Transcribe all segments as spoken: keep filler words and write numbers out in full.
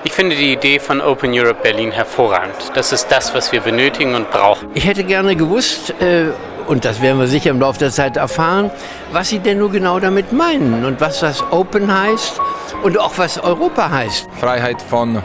Ich finde die Idee von Open Europe Berlin hervorragend. Das ist das, was wir benötigen und brauchen. Ich hätte gerne gewusst, äh, und das werden wir sicher im Laufe der Zeit erfahren, was Sie denn nur genau damit meinen und was das Open heißt und auch was Europa heißt. Freiheit von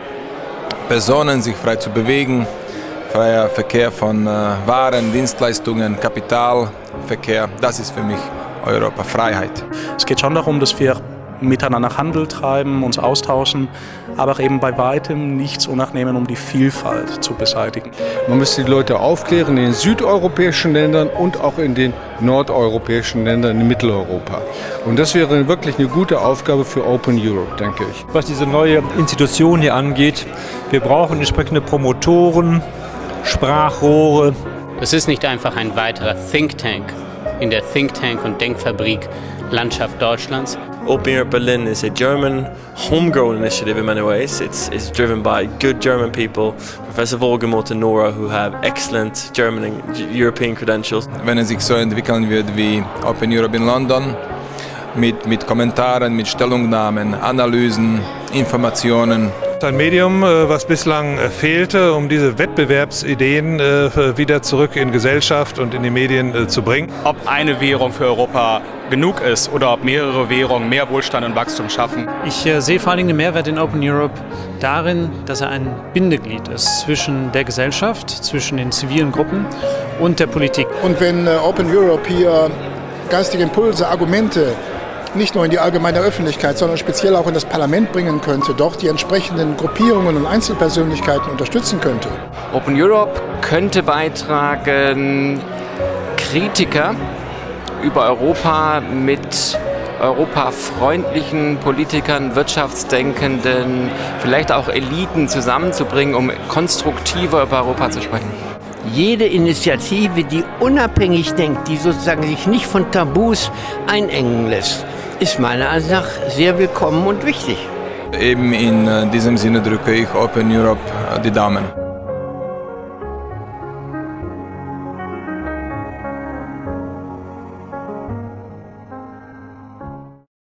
Personen, sich frei zu bewegen, freier Verkehr von äh, Waren, Dienstleistungen, Kapitalverkehr, das ist für mich Europa, Freiheit. Es geht schon darum, dass wir miteinander Handel treiben, uns austauschen, aber auch eben bei weitem nichts unnachnehmen, um die Vielfalt zu beseitigen. Man müsste die Leute aufklären in den südeuropäischen Ländern und auch in den nordeuropäischen Ländern in Mitteleuropa. Und das wäre wirklich eine gute Aufgabe für Open Europe, denke ich. Was diese neue Institution hier angeht, wir brauchen entsprechende Promotoren, Sprachrohre. Es ist nicht einfach ein weiterer Think Tank in der Think Tank und Denkfabrik Landschaft Deutschlands. Open Europe Berlin is a German homegrown initiative in many ways. It's, it's driven by good German people, Professor Wohlgemuth and Nora, who have excellent German and European credentials. Wenn es sich so entwickeln wird wie Open Europe in London, mit, mit Kommentaren, mit Stellungnahmen, Analysen, Informationen. Ein Medium, was bislang fehlte, um diese Wettbewerbsideen wieder zurück in Gesellschaft und in die Medien zu bringen. Ob eine Währung für Europa genug ist oder ob mehrere Währungen mehr Wohlstand und Wachstum schaffen. Ich äh, sehe vor allen Dingen den Mehrwert in Open Europe darin, dass er ein Bindeglied ist zwischen der Gesellschaft, zwischen den zivilen Gruppen und der Politik. Und wenn äh, Open Europe hier geistige Impulse, Argumente nicht nur in die allgemeine Öffentlichkeit, sondern speziell auch in das Parlament bringen könnte, dort die entsprechenden Gruppierungen und Einzelpersönlichkeiten unterstützen könnte. Open Europe könnte beitragen, Kritiker über Europa mit europafreundlichen Politikern, Wirtschaftsdenkenden, vielleicht auch Eliten zusammenzubringen, um konstruktiver über Europa zu sprechen. Jede Initiative, die unabhängig denkt, die sozusagen sich nicht von Tabus einengen lässt, ist meiner Ansicht nach sehr willkommen und wichtig. Eben in diesem Sinne drücke ich Open Europe die Daumen.